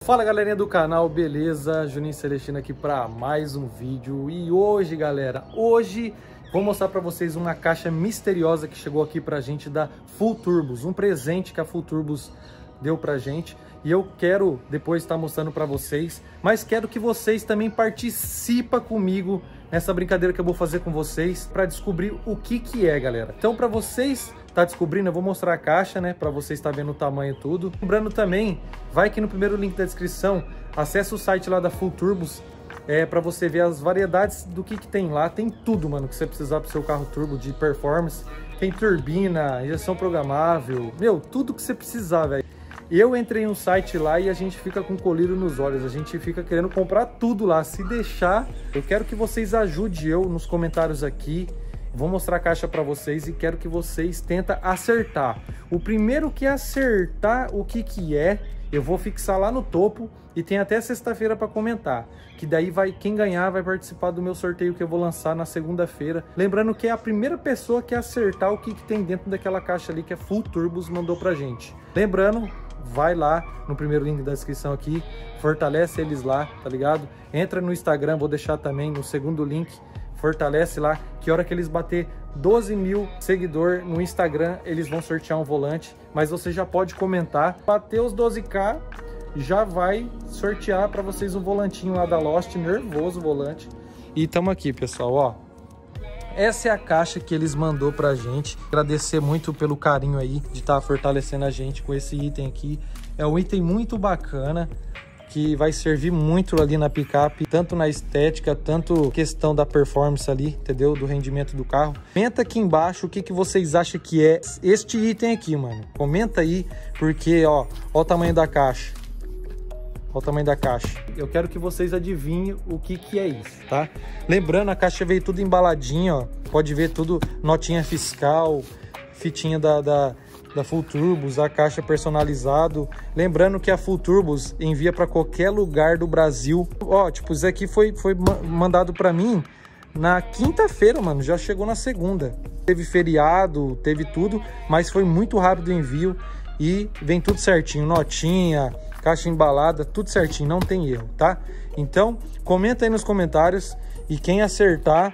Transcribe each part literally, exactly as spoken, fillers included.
Fala galerinha do canal, beleza? Juninho Celestino aqui para mais um vídeo. E hoje, galera, hoje vou mostrar para vocês uma caixa misteriosa que chegou aqui pra gente da Full Turbos, um presente que a Full Turbos deu pra gente. E eu quero depois estar mostrando para vocês, mas quero que vocês também participem comigo nessa brincadeira que eu vou fazer com vocês para descobrir o que que é, galera. Então, para vocês tá descobrindo, eu vou mostrar a caixa, né, para vocês estar vendo o tamanho e tudo. Lembrando também, vai aqui no primeiro link da descrição, acessa o site lá da Full Turbos, é, para você ver as variedades do que que tem lá. Tem tudo, mano, que você precisar pro seu carro turbo de performance. Tem turbina, injeção programável, meu, tudo que você precisar, velho. Eu entrei no site lá e a gente fica com colírio nos olhos, a gente fica querendo comprar tudo lá. Se deixar, eu quero que vocês ajudem eu nos comentários aqui. Vou mostrar a caixa para vocês e quero que vocês tentem acertar. O primeiro que acertar o que que é, eu vou fixar lá no topo e tem até sexta-feira para comentar. Que daí vai, quem ganhar vai participar do meu sorteio que eu vou lançar na segunda-feira. Lembrando que é a primeira pessoa que acertar o que que tem dentro daquela caixa ali que a Full Turbos mandou pra gente. Lembrando, vai lá no primeiro link da descrição aqui, fortalece eles lá, tá ligado? Entra no Instagram, vou deixar também no segundo link, fortalece lá, que a hora que eles bater doze mil seguidores no Instagram, eles vão sortear um volante, mas você já pode comentar, bater os doze K, já vai sortear para vocês um volantinho lá da Lost, nervoso volante. E tamo aqui, pessoal, ó. Essa é a caixa que eles mandou pra gente. Agradecer muito pelo carinho aí de estar fortalecendo a gente com esse item aqui. É um item muito bacana, que vai servir muito ali na picape, tanto na estética, tanto questão da performance ali, entendeu? Do rendimento do carro. Comenta aqui embaixo o que, que vocês acham que é este item aqui, mano. Comenta aí, porque, ó, ó o tamanho da caixa. Olha o tamanho da caixa. Eu quero que vocês adivinhem o que que é isso, tá? Lembrando, a caixa veio tudo embaladinha, ó. Pode ver tudo, notinha fiscal, fitinha da, da, da Full Turbos, a caixa personalizado. Lembrando que a Full Turbos envia para qualquer lugar do Brasil. Ó, tipo, isso aqui foi, foi mandado para mim na quinta-feira, mano. Já chegou na segunda. Teve feriado, teve tudo, mas foi muito rápido o envio e vem tudo certinho, notinha, caixa embalada, tudo certinho, não tem erro, tá? Então, comenta aí nos comentários e quem acertar,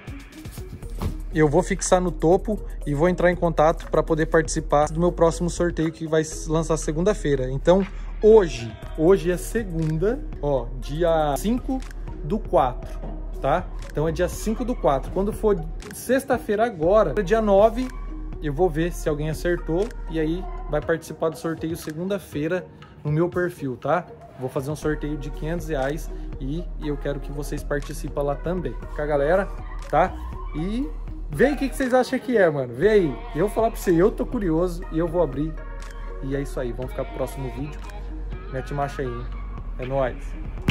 eu vou fixar no topo e vou entrar em contato para poder participar do meu próximo sorteio que vai lançar segunda-feira. Então, hoje, hoje é segunda, ó, dia cinco do quatro, tá? Então é dia cinco do quatro. Quando for sexta-feira agora, dia nove, eu vou ver se alguém acertou e aí vai participar do sorteio segunda-feira no meu perfil, tá? Vou fazer um sorteio de quinhentos reais e eu quero que vocês participem lá também com a galera, tá? E vê aí o que, que vocês acham que é, mano. Vê aí. Eu vou falar pra você, eu tô curioso e eu vou abrir. E é isso aí, vamos ficar pro próximo vídeo. Mete marcha aí, hein? É nóis.